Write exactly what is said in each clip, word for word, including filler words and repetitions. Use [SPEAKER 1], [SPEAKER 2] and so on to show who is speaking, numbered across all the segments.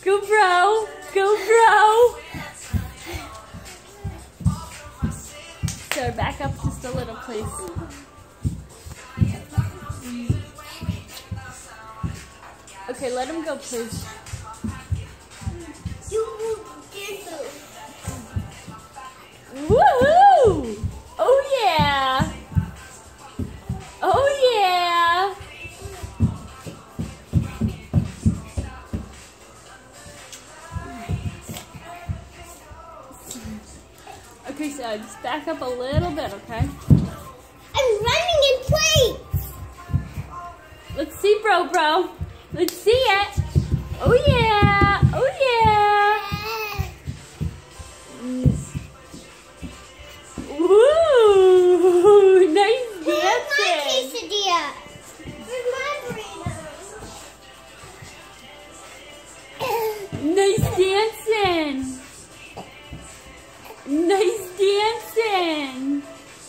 [SPEAKER 1] Go, bro. Go, bro. So back up just a little, please. Okay, let him go, please. Woohoo! Oh yeah! Oh yeah! Okay, so just back up a little bit, okay?
[SPEAKER 2] I'm running in place!
[SPEAKER 1] Let's see, bro, bro. Let's see it. Oh yeah! Oh yeah! Woo! Nice dancing!
[SPEAKER 2] Quesadilla. Where's my burrito?
[SPEAKER 1] Nice dancing! Nice dancing!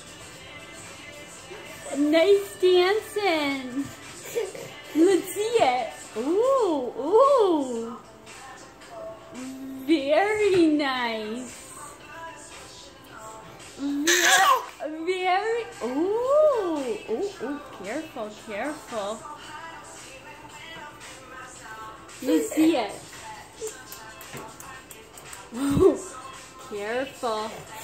[SPEAKER 1] Nice dancing! Let's see it! Ooh, ooh! Very nice! Very, very, ooh! Ooh, ooh, careful, careful. Let's see it. Ooh, careful.